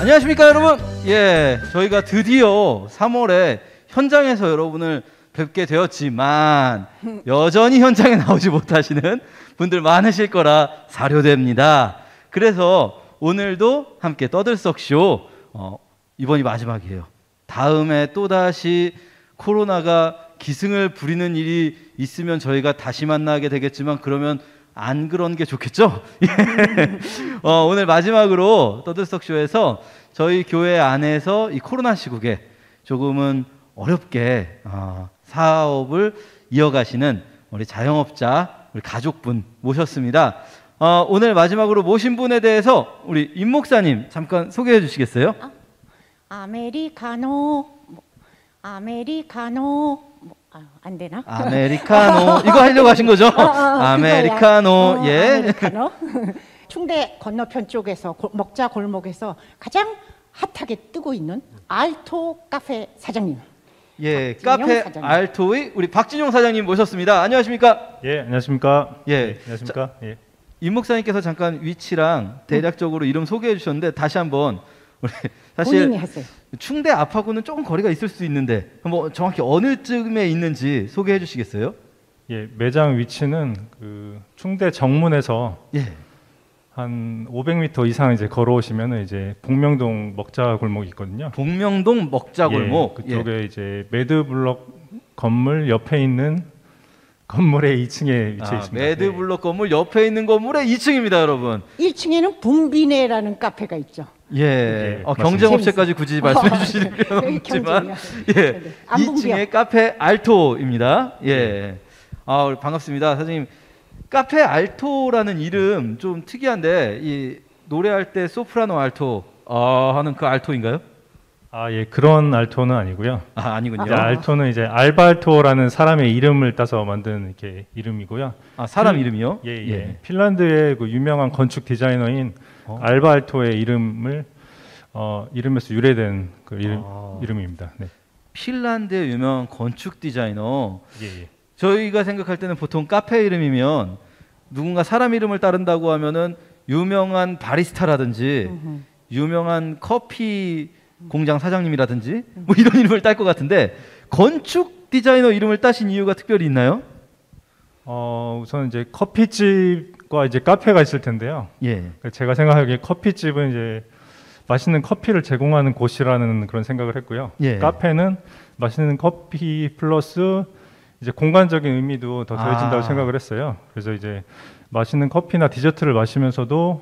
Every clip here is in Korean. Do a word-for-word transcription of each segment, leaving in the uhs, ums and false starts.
안녕하십니까 여러분. 예, 저희가 드디어 삼월에 현장에서 여러분을 뵙게 되었지만 여전히 현장에 나오지 못하시는 분들 많으실 거라 사료됩니다. 그래서 오늘도 함께 떠들썩쇼 어, 이번이 마지막이에요. 다음에 또다시 코로나가 기승을 부리는 일이 있으면 저희가 다시 만나게 되겠지만 그러면 안 그런 게 좋겠죠? 어, 오늘 마지막으로 떠들썩쇼에서 저희 교회 안에서 이 코로나 시국에 조금은 어렵게 어, 사업을 이어가시는 우리 자영업자, 우리 가족분 모셨습니다. 어, 오늘 마지막으로 모신 분에 대해서 우리 임 목사님 잠깐 소개해 주시겠어요? 어? 아메리카노, 아메리카노, 뭐, 아, 안 되나? 아메리카노 이거 하려고 하신 거죠? 어, 어, 아메리카노. 어, 예. 아메리카노. 충대 건너편 쪽에서 고, 먹자 골목에서 가장 핫하게 뜨고 있는 알토 카페 사장님. 예, 박진용 카페 사장님. 알토의 우리 박진용 사장님 모셨습니다. 안녕하십니까? 예, 안녕하십니까? 예, 네, 안녕하십니까? 자, 예. 임 목사님께서 잠깐 위치랑 대략적으로 이름 소개해 주셨는데 다시 한번 우리 사실 본인이 하세요. 충대 앞하고는 조금 거리가 있을 수 있는데 뭐 정확히 어느 쯤에 있는지 소개해 주시겠어요? 예, 매장 위치는 그 충대 정문에서 예. 한 오백 미터 이상 이제 걸어오시면 이제 복명동 먹자 골목이 있거든요. 복명동 먹자 골목. 예, 그쪽에 이제 매드블럭 건물 옆에 있는 건물의 이 층에 위치해 아, 있습니다. 매드블럭 건물 옆에 있는 건물의 이 층입니다, 여러분. 일 층에는 붐비네라는 카페가 있죠. 예, 예, 어, 경쟁업체까지 굳이 말씀해 어, 주시는 네, 필요는 여기 없지만, 경쟁이야. 예, 네, 네. 안 이 붐벼. 층의 카페 알토입니다. 예, 아, 우리 반갑습니다, 사장님. 카페 알토라는 이름 좀 특이한데, 이 노래할 때 소프라노 알토 아, 하는 그 알토인가요? 아, 예, 그런 알토는 아니고요. 아, 아니군요. 이제 알토는 이제 알바알토라는 사람의 이름을 따서 만든 이렇게 이름이고요. 아, 사람 필- 이름이요? 예, 예. 핀란드의 그 유명한 건축 디자이너인 어? 알바알토의 이름을 어, 이름에서 유래된 그 이름 아. 이름입니다. 네. 핀란드의 유명한 건축 디자이너. 예, 예. 저희가 생각할 때는 보통 카페 이름이면 누군가 사람 이름을 따른다고 하면은 유명한 바리스타라든지 음흠. 유명한 커피 공장 사장님이라든지 뭐 이런 이름을 딸 것 같은데 건축 디자이너 이름을 따신 이유가 특별히 있나요? 어, 우선 이제 커피집과 이제 카페가 있을 텐데요. 예. 제가 생각하기에 커피집은 이제 맛있는 커피를 제공하는 곳이라는 그런 생각을 했고요. 예. 카페는 맛있는 커피 플러스 이제 공간적인 의미도 더 더해진다고 아. 생각을 했어요. 그래서 이제 맛있는 커피나 디저트를 마시면서도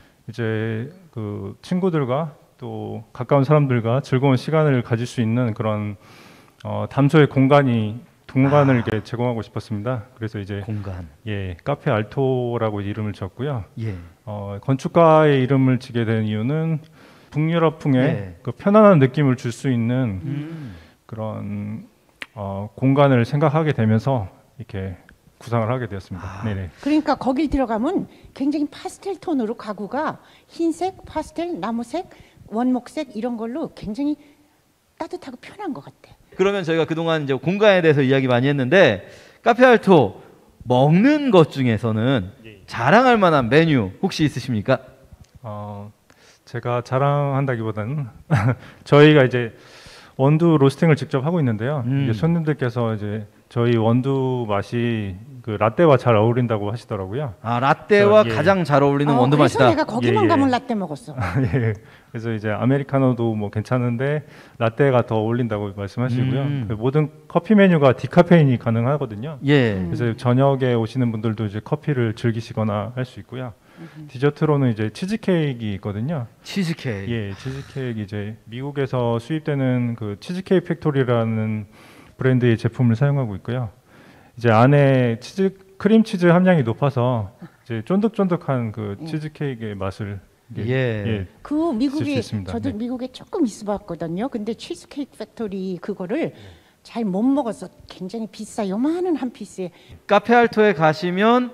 이제 그 친구들과 또 가까운 사람들과 즐거운 시간을 가질 수 있는 그런 어, 담소의 공간이 공간을 아. 이렇게 제공하고 싶었습니다. 그래서 이제 공간. 예 카페 알토라고 이름을 지었고요. 예. 어, 건축가의 이름을 지게 된 이유는 북유럽풍의 예. 그 편안한 느낌을 줄 수 있는 음. 그런 어, 공간을 생각하게 되면서 이렇게 구상을 하게 되었습니다. 아. 네네. 그러니까 거길 들어가면 굉장히 파스텔 톤으로 가구가 흰색, 파스텔, 나무색, 원목색 이런 걸로 굉장히 따뜻하고 편한 것 같아. 그러면 저희가 그동안 이제 공간에 대해서 이야기 많이 했는데 카페 알토 먹는 것 중에서는 자랑할 만한 메뉴 혹시 있으십니까? 어, 제가 자랑한다기보다는 저희가 이제 원두 로스팅을 직접 하고 있는데요. 음. 이제 손님들께서 이제 저희 원두 맛이 그 라떼와 잘 어울린다고 하시더라고요. 아, 라떼와 저, 예. 가장 잘 어울리는 어, 원두 그래서 맛이다. 내가 거기만 예, 예. 가면 라떼 먹었어. 예. 그래서 이제 아메리카노도 뭐 괜찮은데 라떼가 더 어울린다고 말씀하시고요. 음. 그 모든 커피 메뉴가 디카페인이 가능하거든요. 예. 음. 그래서 저녁에 오시는 분들도 이제 커피를 즐기시거나 할 수 있고요. 디저트로는 이제 치즈케이크가 있거든요. 치즈케이크. 예, 치즈케이크 이제 미국에서 수입되는 그 치즈케이크 팩토리라는 브랜드의 제품을 사용하고 있고요. 이제 안에 치즈 크림치즈 함량이 높아서 이제 쫀득쫀득한 그 치즈케이크의 맛을 이제, 예. 그 미국에 수 있습니다. 저도 네. 미국에 조금 있어봤거든요. 근데 치즈케이크 팩토리 그거를 잘 못 먹어서 굉장히 비싸. 요만한 한 피스에. 카페 알토에 가시면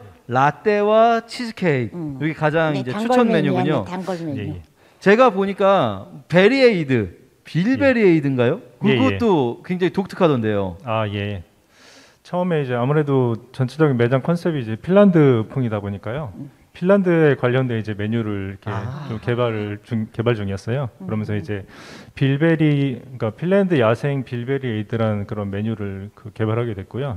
라떼와 치즈케이크 음. 여기 가장 네, 이제 단걸 추천 메뉴야, 메뉴군요. 네, 단걸 메뉴. 예, 예. 제가 보니까 베리에이드, 빌베리에이드인가요? 예, 예. 그것도 굉장히 독특하던데요. 아, 예. 처음에 이제 아무래도 전체적인 매장 컨셉이 이제 핀란드풍이다 보니까요. 핀란드에 관련된 이제 메뉴를 이렇게 아. 좀 개발을 중, 개발 중이었어요. 그러면서 이제 빌베리, 그러니까 핀란드 야생 빌베리 에이드라는 그런 메뉴를 그 개발하게 됐고요.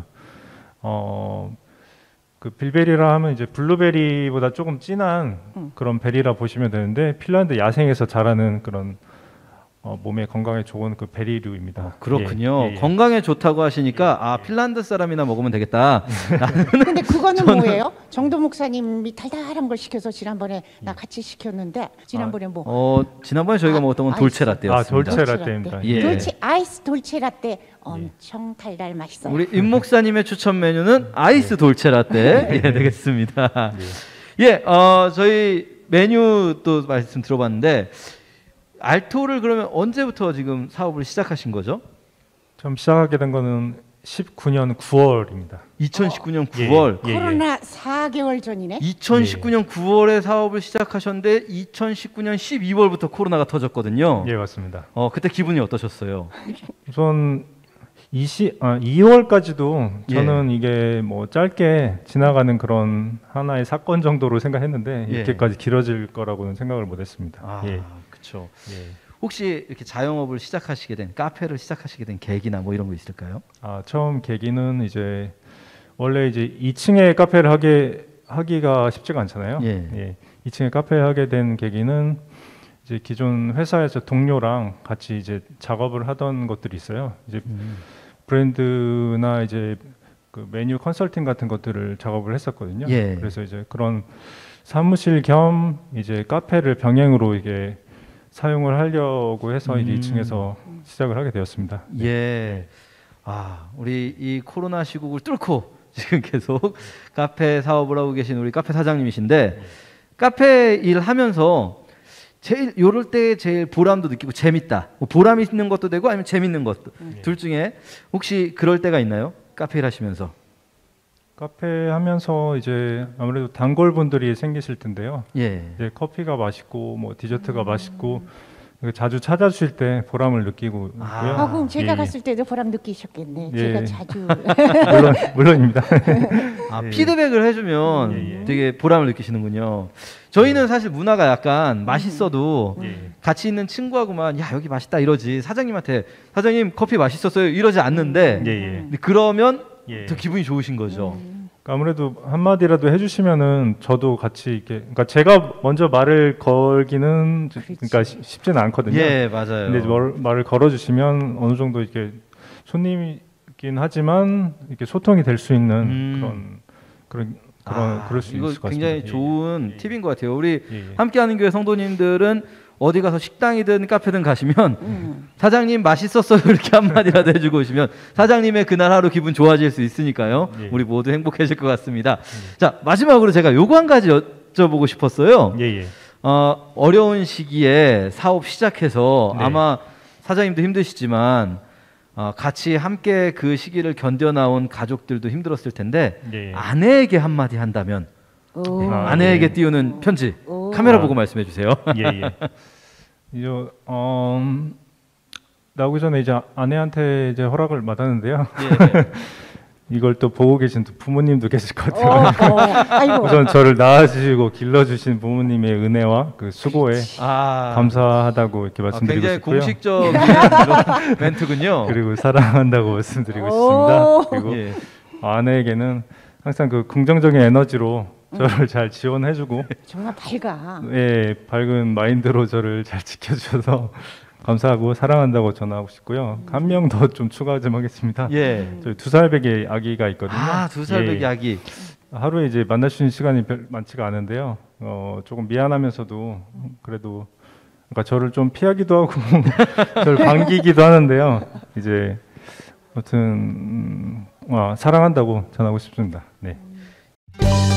어, 그 빌베리라 하면 이제 블루베리보다 조금 진한 음. 그런 베리라 보시면 되는데 핀란드 야생에서 자라는 그런 어, 몸에 건강에 좋은 그 베리류입니다. 그렇군요. 예, 예, 예. 건강에 좋다고 하시니까 아 핀란드 사람이나 먹으면 되겠다. 근데 그거는 뭐예요? 정도 목사님이 달달한 걸 시켜서 지난번에 나 같이 시켰는데 지난번에 뭐 어 지난번에 저희가 아, 먹었던 건 아이스. 돌체 라떼였습니다. 아, 돌체 라떼입니다. 예. 돌체 아이스 돌체 라떼 엄청 달달 맛있어요. 우리 임 목사님의 추천 메뉴는 아이스 돌체 라떼 예, 되겠습니다. 예, 어, 저희 메뉴 또 말씀 들어봤는데 알토를 그러면 언제부터 지금 사업을 시작하신 거죠? 처음 시작하게 된 거는 십구 년 구월입니다. 이천십구 년 예, 구월. 예, 예. 코로나 사 개월 전이네. 이천십구 년 구월에 사업을 시작하셨는데 이천십구 년 십이월부터 코로나가 터졌거든요. 예, 맞습니다. 어, 그때 기분이 어떠셨어요? 우선 이십, 아, 이월까지도 저는 예. 이게 뭐 짧게 지나가는 그런 하나의 사건 정도로 생각했는데 예. 이렇게까지 길어질 거라고는 생각을 못했습니다. 아, 예. 그렇죠. 예. 혹시 이렇게 자영업을 시작하시게 된 카페를 시작하시게 된 계기나 뭐 이런 거 있을까요? 아, 처음 계기는 이제 원래 이제 이 층에 카페를 하게 하기가 쉽지가 않잖아요. 예. 이 층에 카페를 하게 된 계기는 이제 기존 회사에서 동료랑 같이 이제 작업을 하던 것들이 있어요. 이제 음. 브랜드나 이제 그 메뉴 컨설팅 같은 것들을 작업을 했었거든요. 예. 그래서 이제 그런 사무실 겸 이제 카페를 병행으로 이게 사용을 하려고 해서 이제 음. 이 층에서 시작을 하게 되었습니다. 예. 아, 우리 이 코로나 시국을 뚫고 지금 계속 카페 사업을 하고 계신 우리 카페 사장님이신데 카페 일 하면서 제일 요럴 때 제일 보람도 느끼고 재밌다. 뭐 보람 있는 것도 되고 아니면 재밌는 것도 둘 중에 혹시 그럴 때가 있나요? 카페 일 하시면서. 카페 하면서 이제 아무래도 단골 분들이 생기실 텐데요. 예. 이제 커피가 맛있고 뭐 디저트가 맛있고 자주 찾아주실 때 보람을 느끼고 있고요. 아, 아, 그럼 제가 예, 갔을 때도 보람 느끼셨겠네. 예. 제가 자주 물론 물론입니다. 아, 예. 피드백을 해주면 예, 예. 되게 보람을 느끼시는군요. 저희는 사실 문화가 약간 맛있어도 예. 같이 있는 친구하고만 야 여기 맛있다 이러지 사장님한테 사장님 커피 맛있었어요 이러지 않는데 예, 예. 근데 그러면 예. 더 기분이 좋으신 거죠. 그러니까 아무래도 한마디라도 해주시면은 저도 같이 이렇게 그러니까 제가 먼저 말을 걸기는 그러니까 쉽- 쉽지는 않거든요. 예 맞아요. 근데 말, 말을 걸어주시면 어느 정도 이렇게 손님이긴 하지만 이렇게 소통이 될 수 있는 음. 그런 그런 그런 아, 그럴 수 이거 있을 것 굉장히 같습니다. 좋은 예. 팁인 것 같아요. 우리 예, 예. 함께하는 교회 성도님들은 어디 가서 식당이든 카페든 가시면 음. 사장님 맛있었어요 이렇게 한마디라도 해주고 오시면 사장님의 그날 하루 기분 좋아질 수 있으니까요. 예. 우리 모두 행복해질 것 같습니다. 자 마지막으로 제가 요거 한 가지 여쭤보고 싶었어요. 예, 예. 어, 어려운 시기에 사업 시작해서 네. 아마 사장님도 힘드시지만 어, 같이 함께 그 시기를 견뎌나온 가족들도 힘들었을 텐데 예, 예. 아내에게 한마디 한다면 오. 아, 아내에게 예. 띄우는 편지 오. 카메라 아. 보고 말씀해 주세요. 예, 예. 이제 어, 음, 나오기 전에 이제 아내한테 이제 허락을 받았는데요. 예. 이걸 또 보고 계신 또 부모님도 계실 것 어, 같아요. 어. 아이고. 우선 저를 낳아주시고 길러주신 부모님의 은혜와 그 수고에 아, 감사하다고 이렇게 아, 말씀드리고 굉장히 싶고요. 공식적인 그런 멘트군요. 그리고 사랑한다고 말씀드리고 오. 싶습니다. 그리고 예. 아내에게는 항상 그 긍정적인 에너지로 저를 잘 지원해주고 정말 밝아. 예, 밝은 마인드로 저를 잘 지켜주셔서 감사하고 사랑한다고 전하고 싶고요. 한 명 더 좀 추가 좀 하겠습니다. 예. 저희 두 살배기 아기가 있거든요. 아, 두 살 예. 배기 아기. 하루에 이제 만날 수 있는 시간이 별 많지가 않은데요. 어, 조금 미안하면서도 그래도 그러니까 저를 좀 피하기도 하고 저를 반기기도 하는데요. 이제 아무튼 음, 와, 사랑한다고 전하고 싶습니다. 네.